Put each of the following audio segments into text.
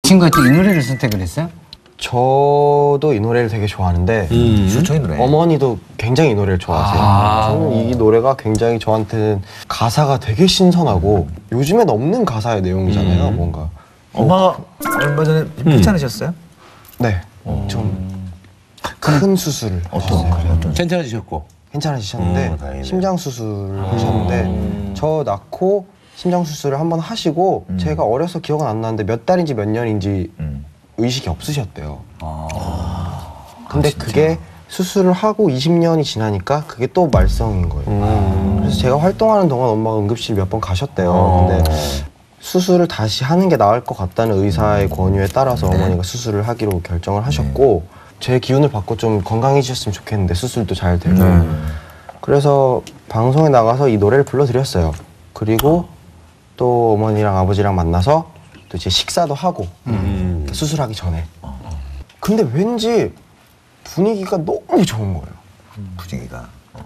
친구가 또 이 노래를 선택을 했어요? 저도 이 노래를 되게 좋아하는데 좋죠, 이 노래. 어머니도 굉장히 이 노래를 좋아하세요. 저는 이 노래가 굉장히 저한테는 가사가 되게 신선하고 요즘엔 없는 가사의 내용이잖아요. 뭔가 엄마가 얼마 전에 괜찮으셨어요? 네, 좀 큰 수술을 하셨어요. 괜찮아지셨고. 괜찮으셨는데 다행이네. 심장 수술을 하셨는데 저 낳고 심장 수술을 한번 하시고 제가 어려서 기억은 안 나는데 몇 달인지 몇 년인지 의식이 없으셨대요. 근데 그게 수술을 하고 20년이 지나니까 그게 또 말썽인 거예요. 그래서 제가 활동하는 동안 엄마가 응급실 몇 번 가셨대요. 근데 수술을 다시 하는 게 나을 것 같다는 의사의 권유에 따라서 어머니가 수술을 하기로 결정을 하셨고 제 기운을 받고 좀 건강해지셨으면 좋겠는데 수술도 잘 되고 그래서 방송에 나가서 이 노래를 불러드렸어요. 그리고 또 어머니랑 아버지랑 만나서 또 이제 식사도 하고 수술하기 전에 근데 왠지 분위기가 너무 좋은 거예요. 분위기가.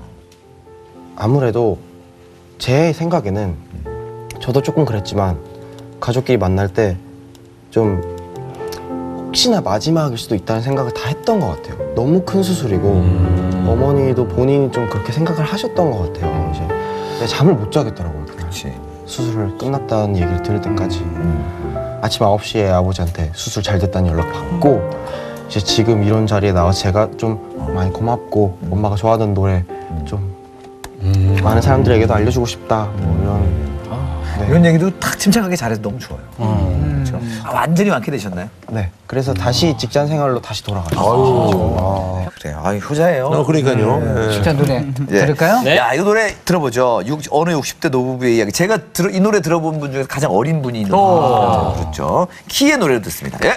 아무래도 제 생각에는 저도 조금 그랬지만 가족끼리 만날 때 좀 혹시나 마지막일 수도 있다는 생각을 다 했던 것 같아요. 너무 큰 수술이고 어머니도 본인이 좀 그렇게 생각을 하셨던 것 같아요. 이제 근데 잠을 못 자겠더라고요. 그렇지. 수술을 끝났다는 얘기를 들을 때까지 아침 9시에 아버지한테 수술 잘 됐다는 연락 받고 이제 지금 이런 자리에 나와서 제가 좀 많이 고맙고 엄마가 좋아하던 노래 좀 많은 사람들에게도 알려주고 싶다 뭐 이런 네. 이런 얘기도 탁 침착하게 잘해서 너무 좋아요. 그렇죠? 완전히 완쾌 되셨나요? 네 그래서 다시 직장 생활로 다시 돌아가셨어요. 그래요. 효자예요. 그러니까요. 네. 자, 노래 들을까요? 네. 야, 이거 노래 들어보죠. 어느 60대 노부부의 이야기. 제가 이 노래 들어본 분 중에서 가장 어린 분이 이 노래 부르죠. 키의 노래를 듣습니다. 예.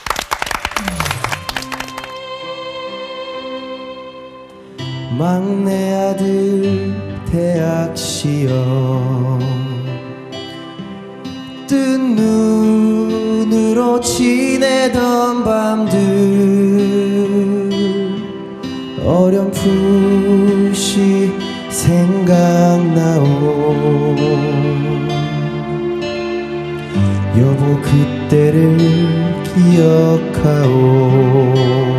막내 아들 대학 시험 뜬 눈으로 지내던 밤들 어렴풋이 생각나오 여보 그때를 기억하오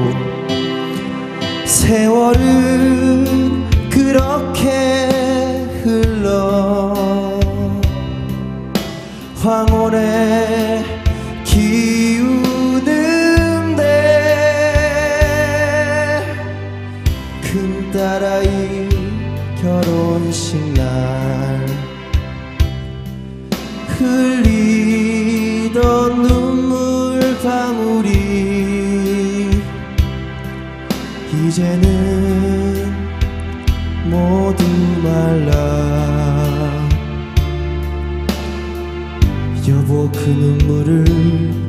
세월은 그렇게 흘러 황혼에 기우는데 큰딸아이 결혼식 날 흘리던 눈물 방울이 이제는 모두 말라 여보 그 눈물을